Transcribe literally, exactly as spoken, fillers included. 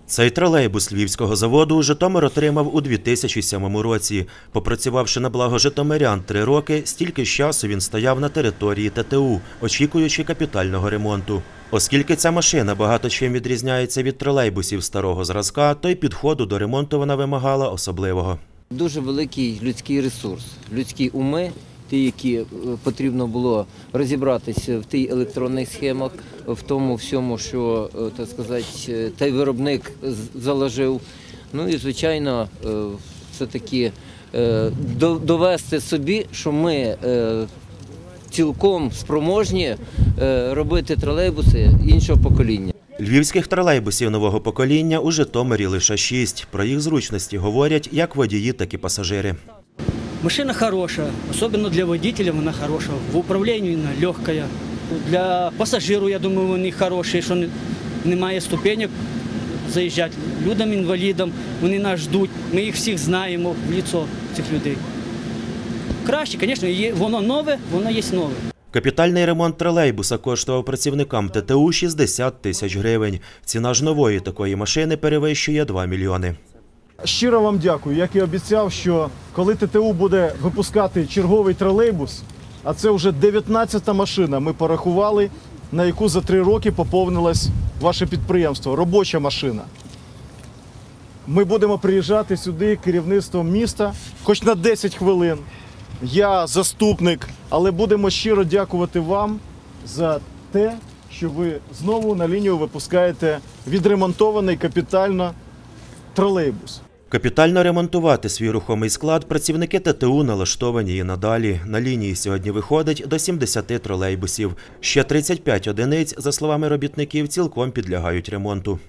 Цей тролейбус львівського заводу Житомир отримав у дві тисячі сьомому році. Попрацювавши на благо житомирян три роки, стільки ж часу він стояв на території Те Те У, очікуючи капітального ремонту. Оскільки ця машина багато чим відрізняється від тролейбусів старого зразка, то й підходу до ремонту вона вимагала особливого. Дуже великий людський ресурс, людські уми, ті, які потрібно було розібратися в тих електронних схемах, в тому всьому, що, так сказати, той виробник заложив. Ну і, звичайно, все-таки довести собі, що ми цілком спроможні робити тролейбуси іншого покоління. Львівських тролейбусів нового покоління у Житомирі лише шість. Про їх зручності говорять як водії, так і пасажири. Машина хороша, особливо для водителя вона хороша, в управлінні вона легка. Для пасажирів, я думаю, вони хороші, що немає ступенек заїжджати. Людям, інвалідам, вони нас ждуть, ми їх всіх знаємо в лицо цих людей. Краще, звісно, воно нове, воно є нове. Капітальний ремонт тролейбуса коштував працівникам Те Те У шістдесят тисяч гривень. Ціна ж нової такої машини перевищує два мільйони. Щиро вам дякую. Як і обіцяв, що коли Те Те У буде випускати черговий тролейбус, а це вже дев'ятнадцята машина, ми порахували, на яку за три роки поповнилось ваше підприємство, робоча машина. Ми будемо приїжджати сюди керівництвом міста, хоч на десять хвилин. Я заступник, але будемо щиро дякувати вам за те, що ви знову на лінію випускаєте відремонтований капітально тролейбус. Капітально ремонтувати свій рухомий склад працівники Те Те У налаштовані і надалі. На лінії сьогодні виходить до сімдесяти тролейбусів. Ще тридцять п'ять одиниць, за словами робітників, цілком підлягають ремонту.